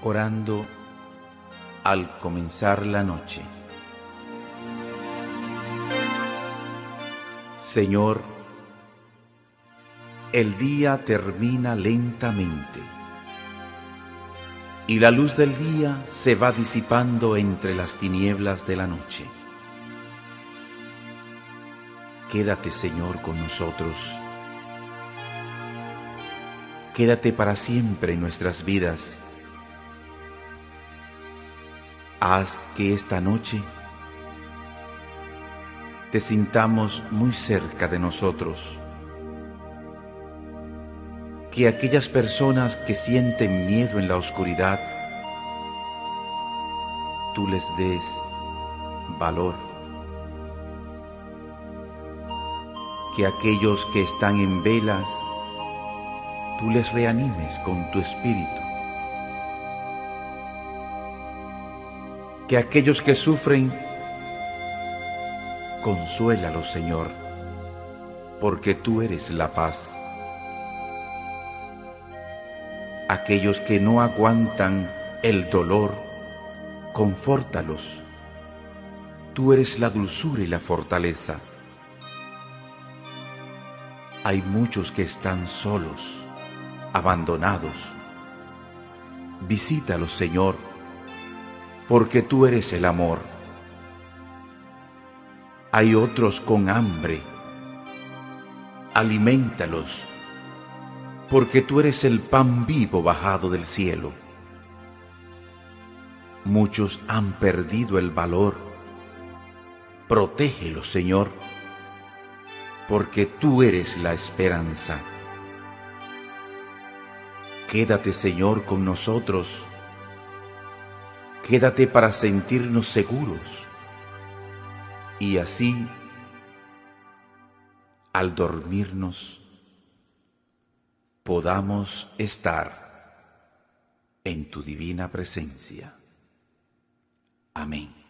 orando al comenzar la noche. Señor, el día termina lentamente y la luz del día se va disipando entre las tinieblas de la noche. Quédate, Señor, con nosotros. Quédate para siempre en nuestras vidas. Haz que esta noche te sintamos muy cerca de nosotros. Que aquellas personas que sienten miedo en la oscuridad, tú les des valor. Que aquellos que están en velas, tú les reanimes con tu espíritu. Que aquellos que sufren, consuélalos, Señor, porque tú eres la paz. Aquellos que no aguantan el dolor, confórtalos. Tú eres la dulzura y la fortaleza. Hay muchos que están solos, abandonados. Visítalos, Señor, porque tú eres el amor. Hay otros con hambre. Aliméntalos, porque tú eres el pan vivo bajado del cielo. Muchos han perdido el valor. Protégelos, Señor, porque tú eres la esperanza. Quédate, Señor, con nosotros. Quédate para sentirnos seguros. Y así, al dormirnos, podamos estar en tu divina presencia. Amén.